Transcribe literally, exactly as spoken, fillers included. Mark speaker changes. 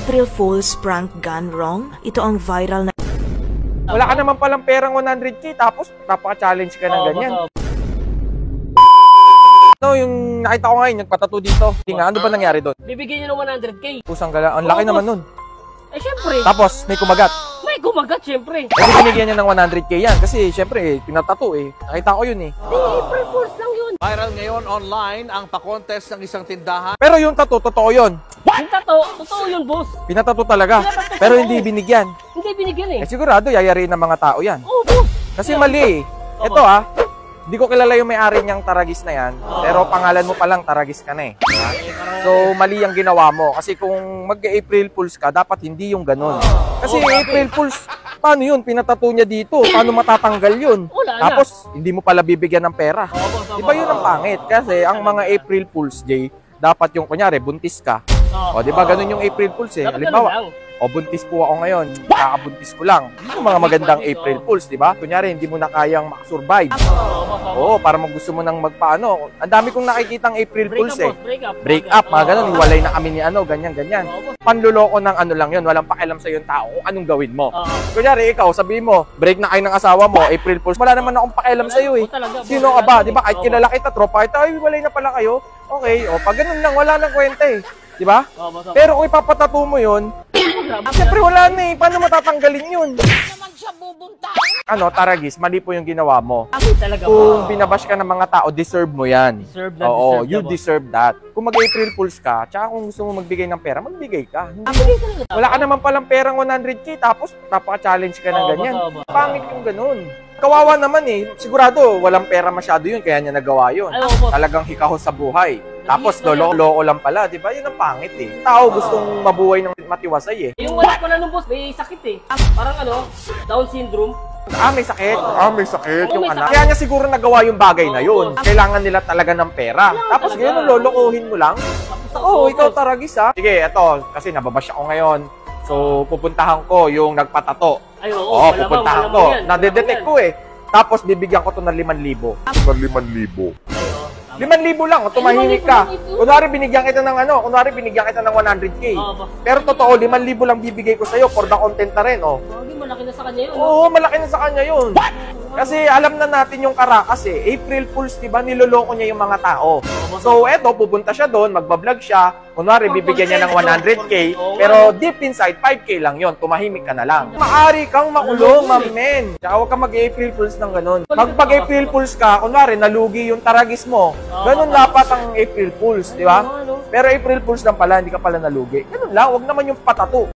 Speaker 1: April Fool's prank gone wrong? Ito ang viral na...
Speaker 2: Wala ka naman palang perang one hundred K tapos napaka-challenge ka ng ganyan. No, yung nakita ko ngayon, nagpatato dito. Hindi nga, ano ba nangyari doon?
Speaker 3: Bibigyan niyo ng one hundred K.
Speaker 2: Pusang gala, ang laki naman nun.
Speaker 3: Eh, syempre.
Speaker 2: Tapos, may kumagat.
Speaker 3: May kumagat, syempre.
Speaker 2: Kasi binigyan niya ng one hundred K yan. Kasi, syempre, eh, pinatato eh. Nakita ko yun eh.
Speaker 3: Hindi, April Fool's lang yun.
Speaker 4: Viral ngayon online ang pa-contest ng isang tindahan.
Speaker 2: Pero yung tattoo, totoo yun.
Speaker 3: Yung tato, totoo yun, boss.
Speaker 2: Pinatato talaga.
Speaker 3: Pinatato
Speaker 2: Pero
Speaker 3: siya,
Speaker 2: hindi
Speaker 3: oo.
Speaker 2: binigyan.
Speaker 3: Hindi binigyan eh.
Speaker 2: Eh, sigurado, yayariin ng mga tao yan.
Speaker 3: Oo, boss.
Speaker 2: Kasi mali eh. Ito ah, hindi ko kilala yung may-ari niyang Taragis na yan. Pero pangalan mo palang Taragis ka na eh. So, mali ang ginawa mo. Kasi kung mag-April Fools ka, dapat hindi yung ganun. Kasi April Fools, paano yun? Pinatato niya dito. Paano matatanggal yun?
Speaker 3: Wala na.
Speaker 2: Tapos, hindi mo pala bibigyan ng pera.
Speaker 3: Oo,
Speaker 2: Diba yun ang pangit? Kasi ang mga April Fools, Jay, dapat yung kunyari, buntis ka. O, di ba ganun yung April Fools eh.
Speaker 3: Dapat
Speaker 2: Halimbawa,
Speaker 3: ganun lang.
Speaker 2: o buntis po ako ngayon, kakabuntis ko lang. Yung mga magandang April Fools, di ba? Kunyari, hindi mo na kayang makasurvive. Oo, para mag gusto mo nang magpaano. Ang dami kong nakikitang April
Speaker 3: Break
Speaker 2: Fools
Speaker 3: up,
Speaker 2: eh.
Speaker 3: boss. Break up.
Speaker 2: Break up, mga ganun. Hiwalay na kami ni ano, ganyan, ganyan.
Speaker 3: Oo, boss.
Speaker 2: Panluloko ng ano lang yun. Walang pakialam sa yung tao kung anong gawin mo.
Speaker 3: Oo.
Speaker 2: Kunyari, ikaw, sabihin mo, break na kayo ng asawa mo, April Fools. Wala naman akong pakialam sa iyo eh.
Speaker 3: Oo, talaga, boss.
Speaker 2: Sino ka ba? Di ba? Kahit
Speaker 3: Oo.
Speaker 2: kilala kita, tropa kita, ay, hiwalay na pala kayo. Okay, o, pag ganun lang, wala nang kwenta eh. Di ba?
Speaker 3: Oo, boss.
Speaker 2: Pero kung ipapatato mo yun, siyempre wala na eh. Paano matatanggalin yun? Ano, Taragis, mali po yung ginawa mo.
Speaker 3: Ako talaga,
Speaker 2: Kung
Speaker 3: boss.
Speaker 2: binabash ka ng mga tao, deserve mo yan.
Speaker 3: Deserve na,
Speaker 2: Oo,
Speaker 3: deserve
Speaker 2: you
Speaker 3: na, boss.
Speaker 2: deserve that. Kung mag-April Fools ka, tsaka kung gusto mo magbigay ng pera, magbigay ka. Hindi
Speaker 3: Ako din talaga.
Speaker 2: wala ka naman palang perang one hundred K, tapos napaka-challenge ka ng
Speaker 3: Oo,
Speaker 2: ganyan.
Speaker 3: boss, oo, boss.
Speaker 2: Pangit yung ganun. Kawawa naman eh. Sigurado, walang pera masyado yun, kaya niya nagawa yun.
Speaker 3: Ay, oo, boss.
Speaker 2: Talagang hikaho sa buhay. Tapos
Speaker 3: Hindi,
Speaker 2: lolo-loko lang pala, di ba? Yun ang pangit eh. Tao gustong mabuhay ng matiwasay eh.
Speaker 3: Yung wala ko na nung boss, may sakit eh. Parang ano, Down syndrome.
Speaker 2: Ah, may sakit. Ah, may sakit
Speaker 3: Oo,
Speaker 2: yung
Speaker 3: may
Speaker 2: anak.
Speaker 3: sakit.
Speaker 2: Kaya niya siguro nagawa yung bagay na yun.
Speaker 3: Oo.
Speaker 2: Kailangan nila talaga ng pera. Tapos
Speaker 3: talaga.
Speaker 2: ngayon, lolokohin mo lang.
Speaker 3: Tapos
Speaker 2: Oo, oh, ikaw Taragis ha. Sige, eto, kasi nababash ako ngayon. So, pupuntahan ko yung nagpatato.
Speaker 3: Ay, oo,
Speaker 2: Oo,
Speaker 3: malamang,
Speaker 2: pupuntahan
Speaker 3: malamang
Speaker 2: ko.
Speaker 3: yan,
Speaker 2: Nadedetect
Speaker 3: malamang
Speaker 2: ko eh. Tapos, bibigyan ko to ng limang libo.
Speaker 4: Ng limang libo.
Speaker 2: limang libo lang, tumahimik ka. Kunwari, binigyan kita ng ano, kunwari, binigyan kita ng one hundred K.
Speaker 3: Oo, boss.
Speaker 2: Pero totoo, limang libo lang bibigay ko sa'yo for the content na rin, oh.
Speaker 3: Hindi, malaki na sa kanya yun. no?
Speaker 2: Oo, malaki na sa kanya yun. Kasi alam na natin yung Caracas eh. April Fools, di ba? Niloloko niya yung mga tao. So, eto, pupunta siya doon, magbablog siya. Kunwari, bibigyan niya ng one hundred K. Pero deep inside, five K lang yon. Tumahimik ka na lang. Maari kang makulong, mamen. Tsaka huwag ka mag-April Fools ng ganun. Magpag-April Fools ka, kunwari, nalugi yung Taragis mo. Ganun dapat ang April Fools, di ba? Pero April Fools lang pala, hindi ka pala nalugi. Ganun lang, huwag naman yung patato.